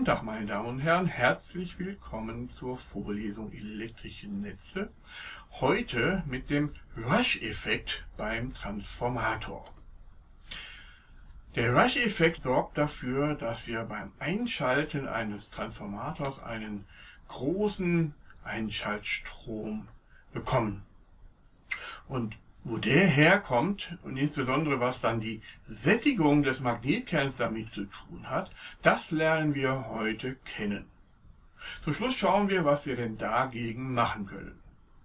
Tag, meine Damen und Herren, herzlich willkommen zur Vorlesung Elektrische Netze. Heute mit dem Rush-Effekt beim Transformator. Der Rush-Effekt sorgt dafür, dass wir beim Einschalten eines Transformators einen großen Einschaltstrom bekommen. Und wo der herkommt und insbesondere was dann die Sättigung des Magnetkerns damit zu tun hat, das lernen wir heute kennen. Zum Schluss schauen wir, was wir denn dagegen machen können.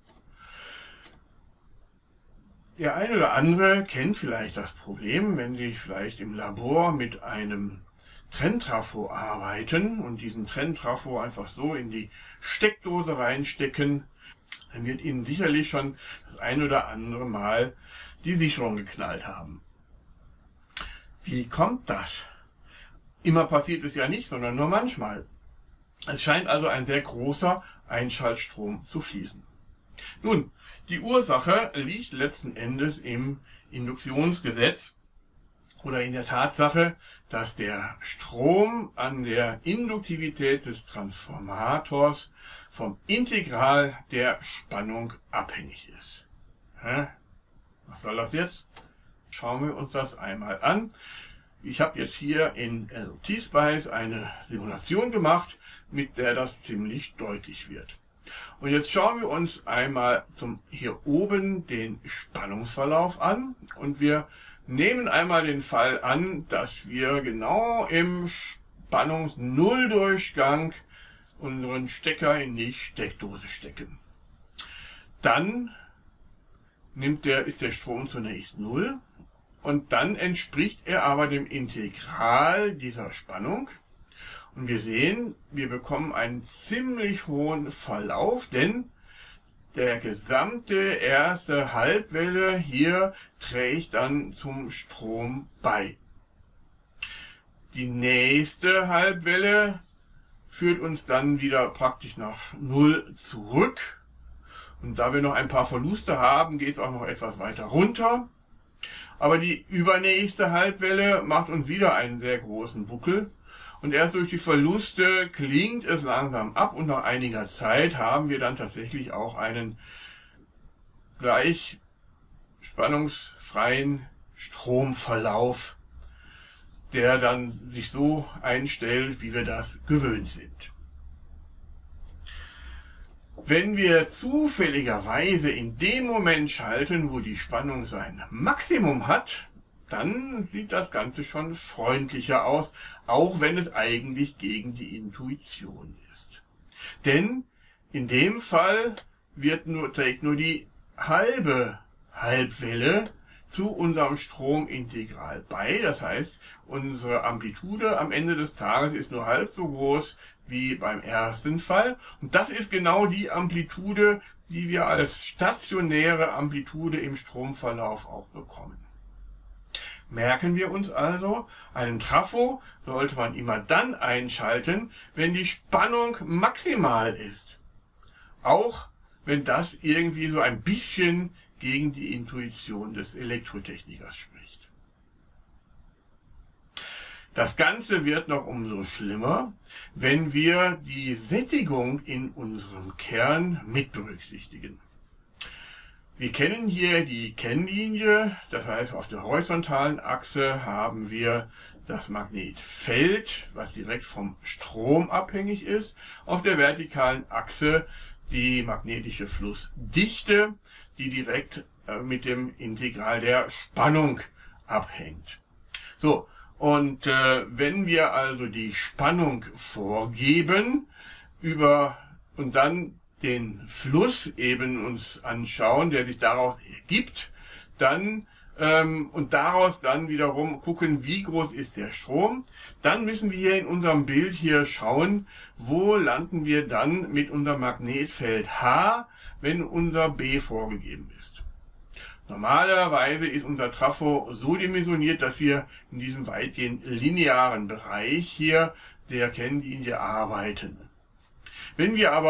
Der eine oder andere kennt vielleicht das Problem, wenn Sie vielleicht im Labor mit einem Trenntrafo arbeiten und diesen Trenntrafo einfach so in die Steckdose reinstecken, dann wird Ihnen sicherlich schon das ein oder andere Mal die Sicherung geknallt haben. Wie kommt das? Immer passiert es ja nicht, sondern nur manchmal. Es scheint also ein sehr großer Einschaltstrom zu fließen. Nun, die Ursache liegt letzten Endes im Induktionsgesetz oder in der Tatsache, dass der Strom an der Induktivität des Transformators vom Integral der Spannung abhängig ist. Was soll das jetzt? Schauen wir uns das einmal an. Ich habe jetzt hier in LOT-Spice eine Simulation gemacht, mit der das ziemlich deutlich wird. Und jetzt schauen wir uns einmal hier oben den Spannungsverlauf an und wir nehmen einmal den Fall an, dass wir genau im Spannungs-Nulldurchgang unseren Stecker in die Steckdose stecken. Dann ist der Strom zunächst 0 und dann entspricht er aber dem Integral dieser Spannung. Und wir sehen, wir bekommen einen ziemlich hohen Verlauf, denn der gesamte erste Halbwelle hier trägt dann zum Strom bei. Die nächste Halbwelle führt uns dann wieder praktisch nach 0 zurück. Und da wir noch ein paar Verluste haben, geht es auch noch etwas weiter runter. Aber die übernächste Halbwelle macht uns wieder einen sehr großen Buckel. Und erst durch die Verluste klingt es langsam ab und nach einiger Zeit haben wir dann tatsächlich auch einen gleich spannungsfreien Stromverlauf, der dann sich so einstellt, wie wir das gewöhnt sind. Wenn wir zufälligerweise in dem Moment schalten, wo die Spannung sein Maximum hat, dann sieht das Ganze schon freundlicher aus, auch wenn es eigentlich gegen die Intuition ist. Denn in dem Fall trägt nur die halbe Halbwelle zu unserem Stromintegral bei. Das heißt, unsere Amplitude am Ende des Tages ist nur halb so groß wie beim ersten Fall. Und das ist genau die Amplitude, die wir als stationäre Amplitude im Stromverlauf auch bekommen. Merken wir uns also, einen Trafo sollte man immer dann einschalten, wenn die Spannung maximal ist. Auch wenn das irgendwie so ein bisschen gegen die Intuition des Elektrotechnikers spricht. Das Ganze wird noch umso schlimmer, wenn wir die Sättigung in unserem Kern mit berücksichtigen. Wir kennen hier die Kennlinie, das heißt auf der horizontalen Achse haben wir das Magnetfeld, was direkt vom Strom abhängig ist, auf der vertikalen Achse die magnetische Flussdichte, die direkt mit dem Integral der Spannung abhängt. So, und wenn wir also die Spannung vorgeben und dann den Fluss eben uns anschauen, der sich daraus ergibt, dann und daraus dann wiederum gucken, wie groß ist der Strom, dann müssen wir hier in unserem Bild hier schauen, wo landen wir dann mit unserem Magnetfeld H, wenn unser B vorgegeben ist. Normalerweise ist unser Trafo so dimensioniert, dass wir in diesem weitgehend linearen Bereich hier der Kennlinie arbeiten. Wenn wir aber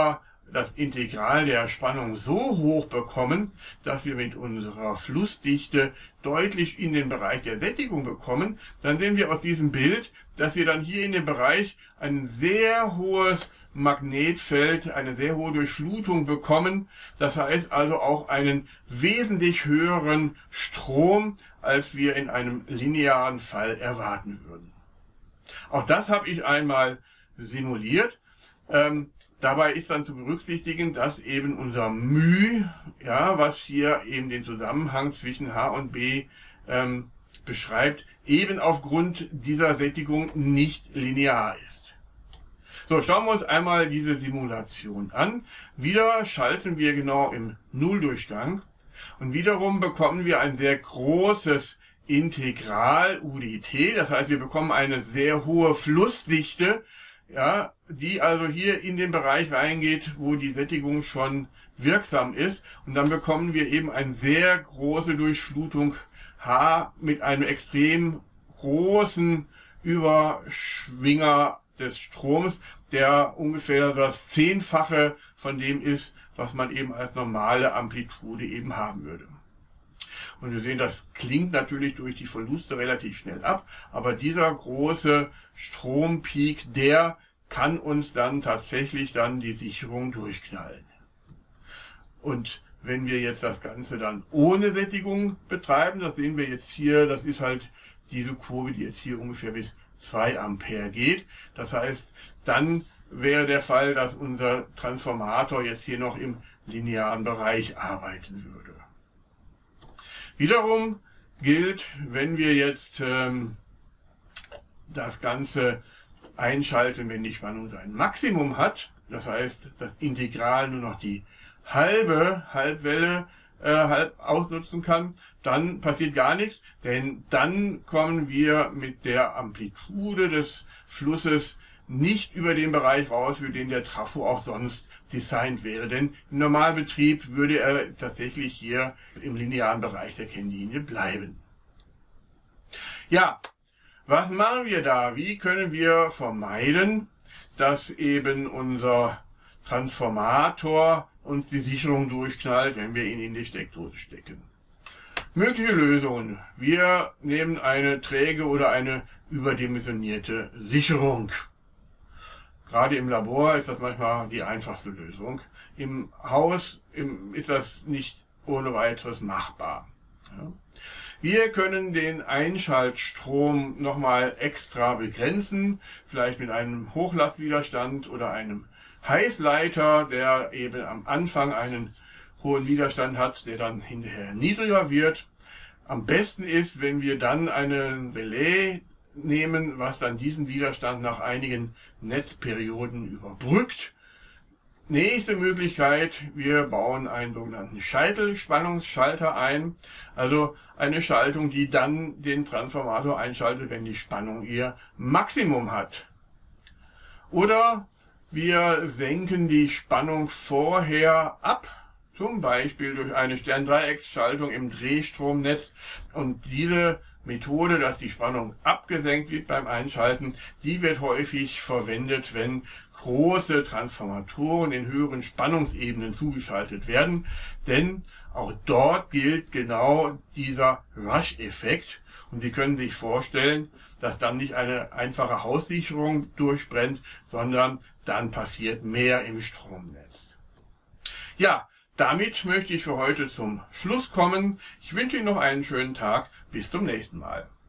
das Integral der Spannung so hoch bekommen, dass wir mit unserer Flussdichte deutlich in den Bereich der Sättigung bekommen, dann sehen wir aus diesem Bild, dass wir dann hier in dem Bereich ein sehr hohes Magnetfeld, eine sehr hohe Durchflutung bekommen. Das heißt also auch einen wesentlich höheren Strom, als wir in einem linearen Fall erwarten würden. Auch das habe ich einmal simuliert. Dabei ist dann zu berücksichtigen, dass eben unser μ, ja, was hier eben den Zusammenhang zwischen H und B beschreibt, eben aufgrund dieser Sättigung nicht linear ist. So, schauen wir uns einmal diese Simulation an. Wieder schalten wir genau im Nulldurchgang und wiederum bekommen wir ein sehr großes Integral UdT, das heißt, wir bekommen eine sehr hohe Flussdichte, ja, die also hier in den Bereich reingeht, wo die Sättigung schon wirksam ist. Und dann bekommen wir eben eine sehr große Durchflutung H mit einem extrem großen Überschwinger des Stroms, der ungefähr das 10-fache von dem ist, was man eben als normale Amplitude eben haben würde. Und wir sehen, das klingt natürlich durch die Verluste relativ schnell ab, aber dieser große Strompeak, der kann uns dann tatsächlich dann die Sicherung durchknallen. Und wenn wir jetzt das Ganze dann ohne Sättigung betreiben, das sehen wir jetzt hier, das ist halt diese Kurve, die jetzt hier ungefähr bis 2 Ampere geht. Das heißt, dann wäre der Fall, dass unser Transformator jetzt hier noch im linearen Bereich arbeiten würde. Wiederum gilt, wenn wir jetzt das Ganze einschalten, wenn die Spannung sein Maximum hat, das heißt, das Integral nur noch die Halbwelle halb ausnutzen kann, dann passiert gar nichts, denn dann kommen wir mit der Amplitude des Flusses nicht über den Bereich raus, für den der Trafo auch sonst designt wäre. Denn im Normalbetrieb würde er tatsächlich hier im linearen Bereich der Kennlinie bleiben. Ja, was machen wir da? Wie können wir vermeiden, dass eben unser Transformator uns die Sicherung durchknallt, wenn wir ihn in die Steckdose stecken? Mögliche Lösungen. Wir nehmen eine träge oder eine überdimensionierte Sicherung. Gerade im Labor ist das manchmal die einfachste Lösung. Im Haus ist das nicht ohne weiteres machbar. Ja. Wir können den Einschaltstrom nochmal extra begrenzen, vielleicht mit einem Hochlastwiderstand oder einem Heißleiter, der eben am Anfang einen hohen Widerstand hat, der dann hinterher niedriger wird. Am besten ist, wenn wir dann einen Relais nehmen, was dann diesen Widerstand nach einigen Netzperioden überbrückt. Nächste Möglichkeit, wir bauen einen sogenannten Scheitelspannungsschalter ein, also eine Schaltung, die dann den Transformator einschaltet, wenn die Spannung ihr Maximum hat. Oder wir senken die Spannung vorher ab, zum Beispiel durch eine Sterndreiecksschaltung im Drehstromnetz, und diese Methode, dass die Spannung abgesenkt wird beim Einschalten, die wird häufig verwendet, wenn große Transformatoren in höheren Spannungsebenen zugeschaltet werden, denn auch dort gilt genau dieser Rush-Effekt, und Sie können sich vorstellen, dass dann nicht eine einfache Haussicherung durchbrennt, sondern dann passiert mehr im Stromnetz. Ja, damit möchte ich für heute zum Schluss kommen. Ich wünsche Ihnen noch einen schönen Tag. Bis zum nächsten Mal.